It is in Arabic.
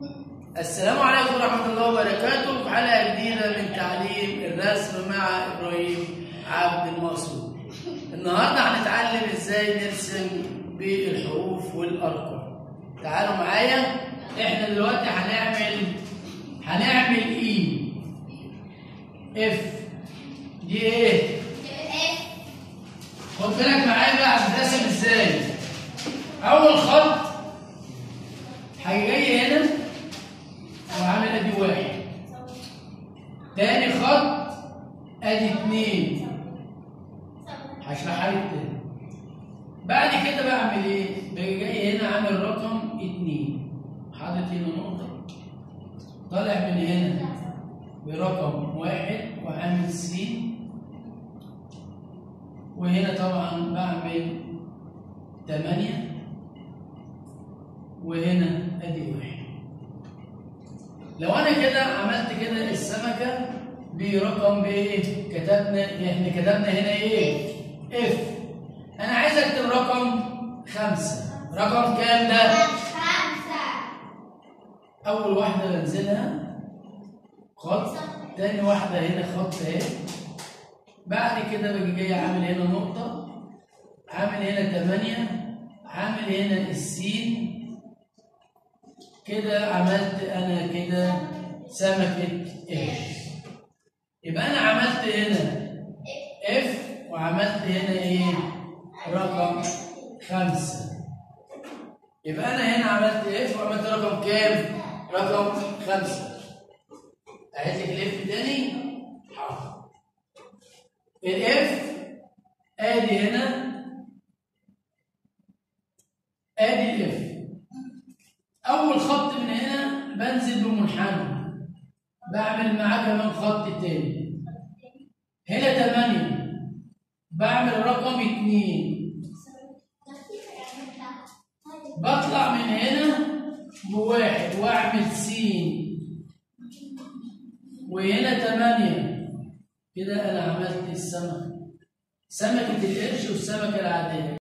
السلام عليكم ورحمة الله وبركاته. في حلقة جديدة من تعليم الرسم مع إبراهيم عبد المقصود. النهاردة هنتعلم إزاي نرسم بالحروف والأرقام. تعالوا معايا. إحنا دلوقتي هنعمل إي إف. دي إيه؟ خد بالك معايا بقى هتترسم إزاي. أول خط هيجي هنا وعامل ادي واحد، تاني خط ادي اتنين، هشرحها لك تاني. بعد كده بعمل ايه؟ باجي جاي هنا عامل رقم اتنين، حاطط هنا نقطة، طالع من هنا برقم واحد وعامل س، وهنا طبعا بعمل 8 وهنا ادي واحد. لو انا كده عملت كده السمكه برقم بايه؟ احنا كتبنا هنا ايه؟ اف. انا عايز اكتب رقم 5. رقم كام ده؟ 5. اول واحده بنزلها خط، تاني واحده هنا خط اهي. بعد كده باجي جاي عامل هنا نقطه، عامل هنا 8، عامل هنا السين. كده عملت انا كده سمكة اف. يبقى انا عملت هنا اف وعملت هنا ايه؟ رقم 5. يبقى انا هنا عملت اف وعملت رقم كام؟ رقم 5. اعيد لك الاف تاني. حاضر. الاف ادي هنا، ادي الاف. أول خط من هنا بنزل بمنحنى، بعمل معاه كمان خط تاني. هنا 8، بعمل رقم 2، بطلع من هنا بواحد وأعمل س، وهنا 8. كده أنا عملت السمكة، سمكة القرش والسمكة العادية.